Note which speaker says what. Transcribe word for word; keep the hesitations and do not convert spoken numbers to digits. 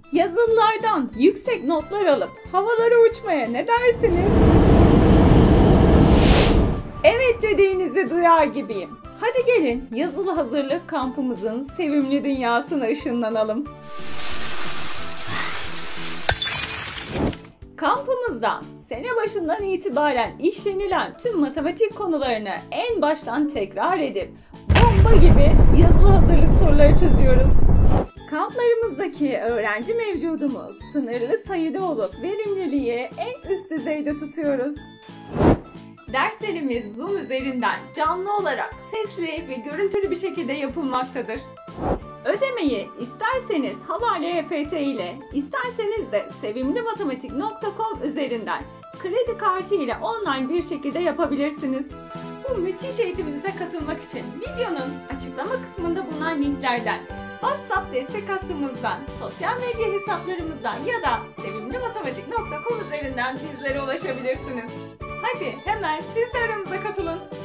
Speaker 1: Yazılılardan yüksek notlar alıp havalara uçmaya ne dersiniz? Evet dediğinizi duyar gibiyim. Hadi gelin yazılı hazırlık kampımızın sevimli dünyasına ışınlanalım. Kampımızda sene başından itibaren işlenilen tüm matematik konularını en baştan tekrar edip bomba gibi yazılı hazırlık soruları çözüyoruz. Kamplarımızdaki öğrenci mevcudumuz sınırlı sayıda olup verimliliği en üst düzeyde tutuyoruz. Derslerimiz Zoom üzerinden canlı olarak sesli ve görüntülü bir şekilde yapılmaktadır. Ödemeyi isterseniz Havale E F T ile, isterseniz de sevimlimatematik nokta com üzerinden kredi kartı ile online bir şekilde yapabilirsiniz. Bu müthiş eğitimimize katılmak için videonun açıklama kısmında bulunan linklerden, WhatsApp destek hattımızdan, sosyal medya hesaplarımızdan ya da sevimlimatematik nokta com üzerinden bizlere ulaşabilirsiniz. Hadi hemen siz de aramıza katılın.